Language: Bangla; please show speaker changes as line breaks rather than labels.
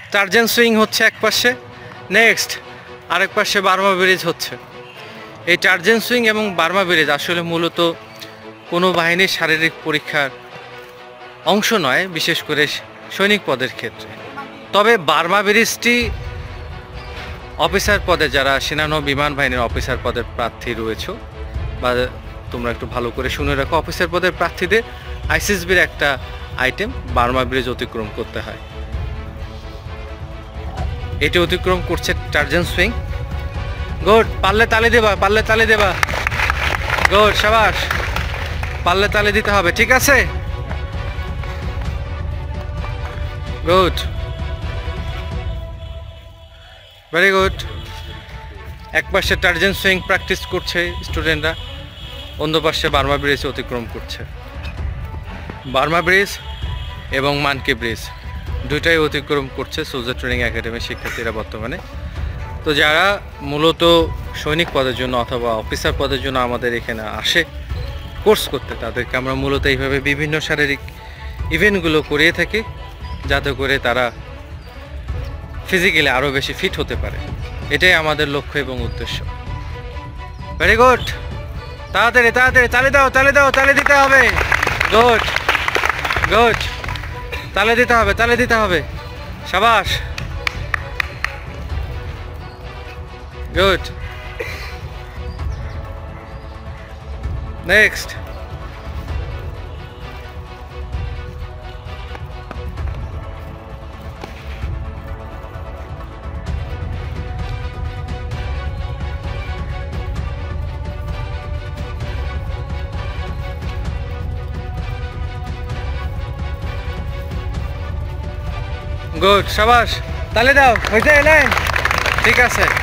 টার্জেন সুইং হচ্ছে এক পাশে, নেক্সট আরেক পাশে বার্মা ব্রিজ হচ্ছে। এই টার্জেন সুইং এবং বার্মা ব্রিজ আসলে মূলত কোনো বাহিনীর শারীরিক পরীক্ষার অংশ নয়, বিশেষ করে সৈনিক পদের ক্ষেত্রে। তবে বার্মা ব্রিজটি অফিসার পদে, যারা সেনানৌ বিমান বাহিনীর অফিসার পদের প্রার্থী রয়েছে, বা তোমরা একটু ভালো করে শুনে রাখো, অফিসার পদের প্রার্থীদের আইএসএসবির একটা আইটেম বার্মা ব্রিজ অতিক্রম করতে হয়। এটি অতিক্রম করছে টার্জেন সুইং। গুড, পারলে তালি দেবা, পারলে তালি দেবা। গুড, শাবাশ, পারলে তালি দিতে হবে, ঠিক আছে। Good, very good. এক পাশে টার্জেন সুইং প্র্যাকটিস করছে স্টুডেন্টরা, অন্য পাশে বার্মা ব্রিজ অতিক্রম করছে। বার্মা ব্রিজ এবং মানকি ব্রিজ দুইটাই অতিক্রম করছে সোলজার ট্রেনিং একাডেমির শিক্ষার্থীরা বর্তমানে। তো যারা মূলত সৈনিক পদের জন্য অথবা অফিসার পদের জন্য আমাদের এখানে আসে কোর্স করতে, তাদেরকে আমরা মূলত এইভাবে বিভিন্ন শারীরিক ইভেন্টগুলো করিয়ে থাকি, যাতে করে তারা ফিজিক্যালি আরও বেশি ফিট হতে পারে। এটাই আমাদের লক্ষ্য এবং উদ্দেশ্য। ভেরি গুড, তাড়াতাড়ি তাড়াতাড়ি তালি দাও, তালি দাও, তালি দিতে হবে। গুড গুড, তালি দিতে হবে, তালি দিতে হবে, শাবাশ। Good, next. গুড, শাবাশ, তালি দাও, হয়েছে, এলেন, ঠিক আছে।